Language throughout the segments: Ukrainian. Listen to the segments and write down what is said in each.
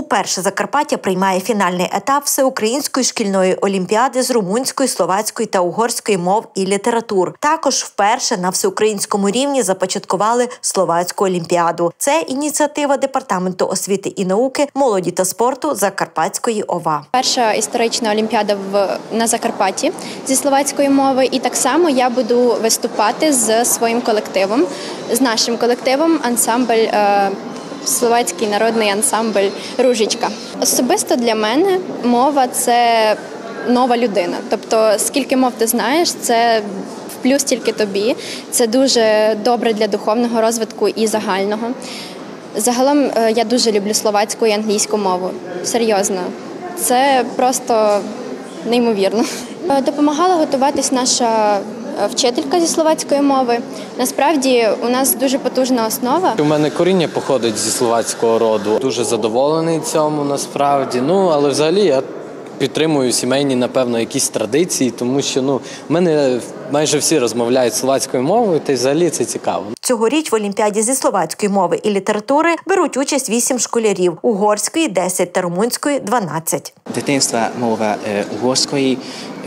Уперше Закарпаття приймає фінальний етап Всеукраїнської шкільної олімпіади з румунської, словацької та угорської мов і літератур. Також вперше на всеукраїнському рівні започаткували словацьку олімпіаду. Це ініціатива Департаменту освіти і науки, молоді та спорту Закарпатської ОВА. Перша історична олімпіада на Закарпатті зі словацької мови. І так само я буду виступати з своїм колективом, з нашим колективом, ансамбль словацький народний ансамбль «Ружичка». Особисто для мене мова – це нова людина. Тобто, скільки мов ти знаєш, це в плюс тільки тобі. Це дуже добре для духовного розвитку і загального. Загалом я дуже люблю словацьку і англійську мову. Серйозно. Це просто неймовірно. Допомагала готуватись наша вчителька зі словацької мови. Насправді, у нас дуже потужна основа. У мене коріння походить зі словацького роду. Дуже задоволений цьому, насправді. Але взагалі я підтримую сімейні, напевно, якісь традиції, тому що в мене майже всі розмовляють словацькою мовою, та й взагалі це цікаво. Цьогоріч в Олімпіаді зі словацької мови і літератури беруть участь 8 школярів, угорської – 10 та румунської – 12. Дитинства мова угорської.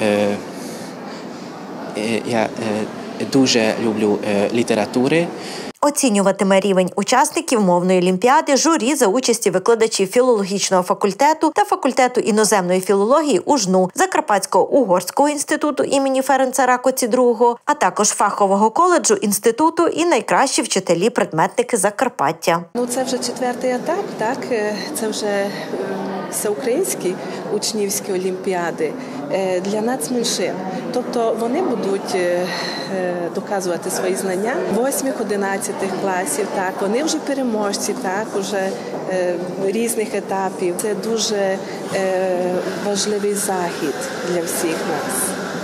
Я дуже люблю літератури. Оцінюватиме рівень учасників мовної олімпіади журі за участі викладачів філологічного факультету та факультету іноземної філології УЖНУ, Закарпатського угорського інституту імені Ференца Ракоці II, а також фахового коледжу інституту і найкращі вчителі-предметники Закарпаття. Це вже 4-й етап, так? Це вже всеукраїнські учнівські олімпіади для нацменшин. Тобто вони будуть доказувати свої знання 8-11 класів, так, вони вже переможці, так, уже різних етапів. Це дуже важливий захід для всіх нас,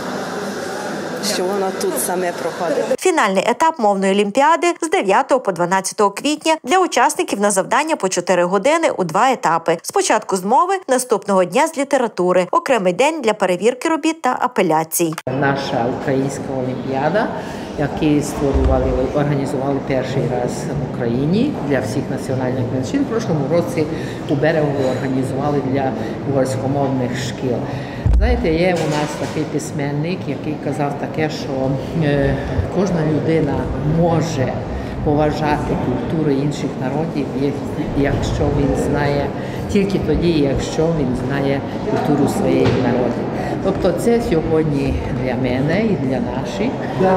що воно тут саме проходить. Фінальний етап мовної олімпіади з 9 по 12 квітня для учасників на завдання по 4 години у 2 етапи. Спочатку з мови, наступного дня з літератури, окремий день для перевірки робіт та апеляцій. Наша українська олімпіада, яку організували перший раз в Україні для всіх національних меншин. В прошлому році у Берегові організували для угорськомовних шкіл. Знаєте, є у нас такий письменник, який казав таке, що кожна людина може поважати культуру інших народів, якщо він знає, тільки тоді, якщо він знає культуру своєї народів. Тобто це сьогодні для мене і для наших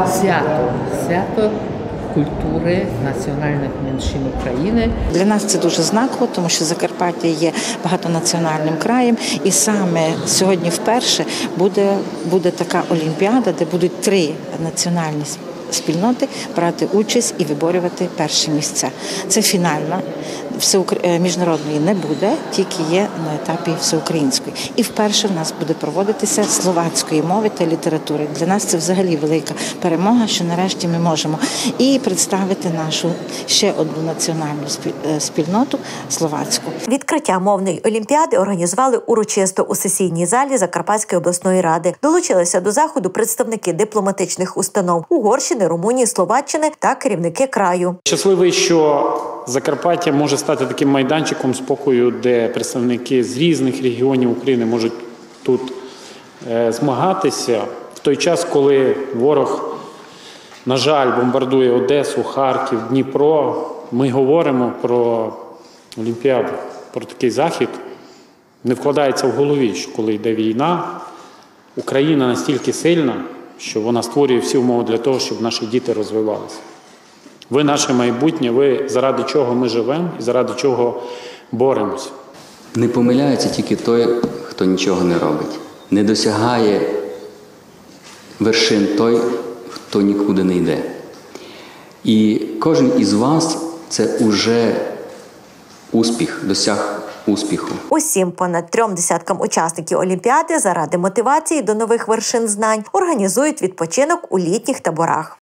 свято культури національних меншин України. Для нас це дуже знаково, тому що Закарпаття є багатонаціональним краєм, і саме сьогодні вперше буде така олімпіада, де будуть 3 національні спільноти брати участь і виборювати перші місця. Це фінальна, міжнародної не буде, тільки є на етапі всеукраїнської. І вперше в нас буде проводитися словацької мови та літератури. Для нас це взагалі велика перемога, що нарешті ми можемо і представити нашу ще одну національну спільноту – словацьку. Відкриття мовної олімпіади організували урочисто у сесійній залі Закарпатської обласної ради. Долучилися до заходу представники дипломатичних установ Угорщини, Румунії, Словаччини та керівники краю. Щасливий, що Закарпаття може стати таким майданчиком спокою, де представники з різних регіонів України можуть тут змагатися в той час, коли ворог, на жаль, бомбардує Одесу, Харків, Дніпро. Ми говоримо про Олімпіаду, про такий захід. Не вкладається в голові, що коли йде війна, Україна настільки сильна, що вона створює всі умови для того, щоб наші діти розвивалися. Ви наше майбутнє, ви заради чого ми живемо і заради чого боремося. Не помиляється тільки той, хто нічого не робить. Не досягає вершин той, хто нікуди не йде. І кожен із вас – це уже успіх, досяг успіху. Усім понад 3 десяткам учасників Олімпіади заради мотивації до нових вершин знань організують відпочинок у літніх таборах.